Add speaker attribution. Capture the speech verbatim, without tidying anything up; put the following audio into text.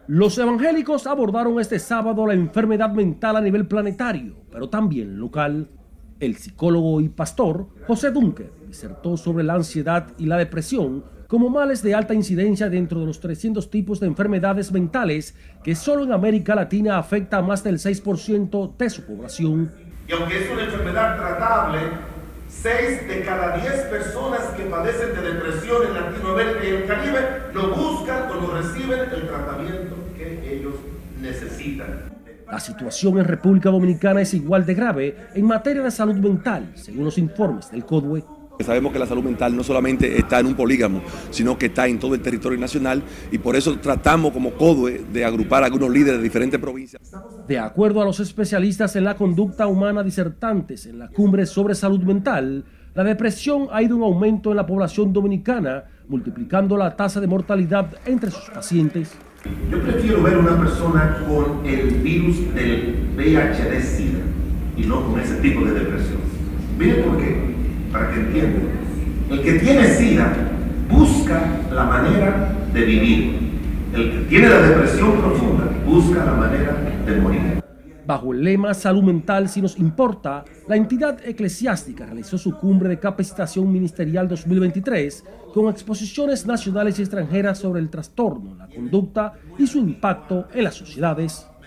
Speaker 1: Los evangélicos abordaron este sábado la enfermedad mental a nivel planetario, pero también local. El psicólogo y pastor José Dunker disertó sobre la ansiedad y la depresión como males de alta incidencia dentro de los trescientos tipos de enfermedades mentales que solo en América Latina afecta a más del seis por ciento de su población.
Speaker 2: Y aunque es una enfermedad tratable, seis de cada diez personas que padecen de depresión en Latinoamérica y el Caribe lo buscan o lo reciben el tratamiento que ellos necesitan.
Speaker 1: La situación en República Dominicana es igual de grave en materia de salud mental, según los informes del CODUE.
Speaker 3: Sabemos que la salud mental no solamente está en un polígamo, sino que está en todo el territorio nacional y por eso tratamos como CODUE de agrupar a algunos líderes de diferentes provincias.
Speaker 1: De acuerdo a los especialistas en la conducta humana disertantes en la cumbre sobre salud mental, la depresión ha ido en aumento en la población dominicana, multiplicando la tasa de mortalidad entre sus pacientes.
Speaker 2: Yo prefiero ver a una persona con el virus del V I H D SIDA y no con ese tipo de depresión. Miren por qué, para que entiendan. El que tiene SIDA busca la manera de vivir. El que tiene la depresión profunda busca la manera de morir.
Speaker 1: Bajo el lema Salud Mental si nos importa, la entidad eclesiástica realizó su cumbre de capacitación ministerial dos mil veintitrés con exposiciones nacionales y extranjeras sobre el trastorno, la conducta y su impacto en las sociedades.